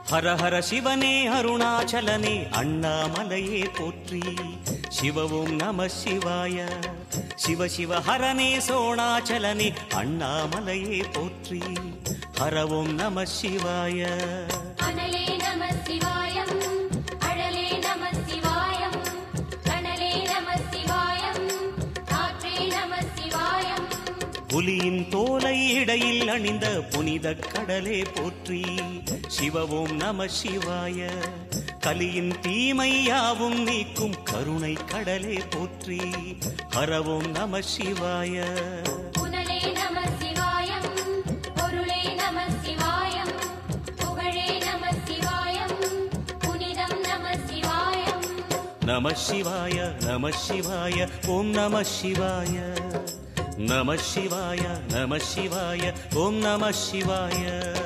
हर हर शिवने अरुणाचलने अण्णामलये pottery Shiv ओं नमः शिवाय शिव शिव हरने सोणाचलने अण्णामलये पोट्री हर ओं नमः शिवाय अनले नमः शिवायं अडले नमः शिवायं कणले नमः शिवायं कात्रे नमः शिवायं புலியின் தோலை இடையில் அணிந்த புனித கடலே போற்றி சிவ ஓம் நம சிவாய கலியின் தீமையாவும் நீக்கும் கருணை கடலே போற்றி ஹர ஓம் நம சிவாய புனலே நமः शिवायं பொருளே நமः शिवायं புகழே நமः शिवायं புனிதம் நமः शिवायं நம சிவாய நம சிவாய ஓம் நம சிவாய நம சிவாய நம சிவாய ஓம் நம சிவாய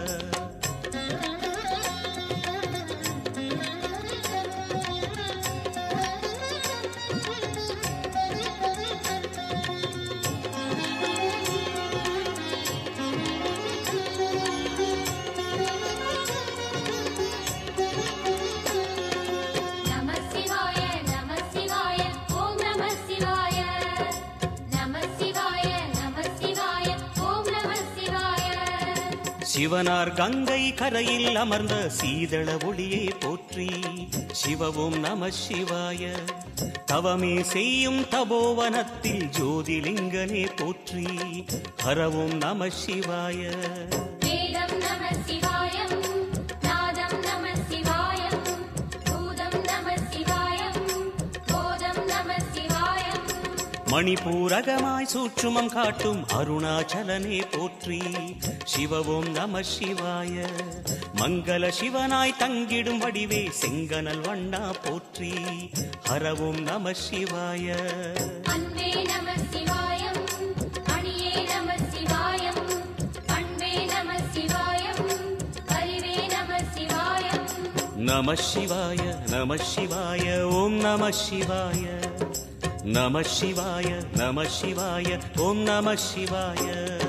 நமः शिवाय நமः शिवाय ஓம் நமः शिवाय நமः शिवाय நமः शिवाय ஓம் நமः शिवाय சிவனார் கங்கை கரையில் அமர்ந்த சீதள ஒளியை போற்றி சிவ ஓம் நம சிவாய தவமே செய்யும் தபோவனத்தில் ஜோதிலிங்கனே போற்றி ஹர ஓம் நம சிவாய வேதம் நமः शिवायं நாதம் நமः शिवायं பூதம் நமः शिवायं போதம் நமः शिवायं மணிபூரகமாய் சூட்சுமம் காட்டும் அருணாச்சலனே போற்றி சிவ ஓம் நம சிவாய மங்கள சிவனாய் தங்கிடும் வடிவே செங்கனல் வண்ணா போற்றி ஹர ஓம் நம சிவாய அன்பே நமः शिवायं அணியே நமः शिवायं அன்பே நமः शिवायं அறிவே நமः शिवायं நம சிவாய நம சிவாய ஓம் நம சிவாய நம சிவாய நம சிவாய ஓம் நம சிவாய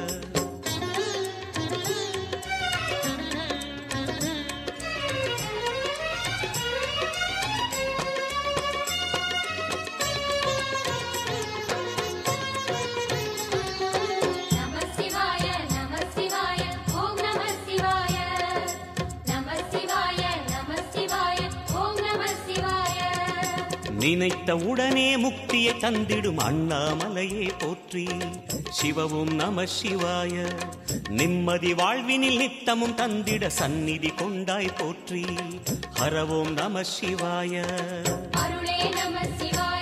நமः शिवाय நமः शिवाय ஓம் நமः शिवाय நமः शिवाय நமः शिवाय ஓம் நமः शिवाय நினைத்த உடனே முக்தியை தந்திடும் அண்ணாமலையே போற்றி சிவ ஓம் நம சிவாய நிம்மதி வாழ்வினில் நித்தமும் தந்திட சந்நிதி கொண்டாய் போற்றி ஹர ஓம் நம சிவாய அருளே நமः शिवाय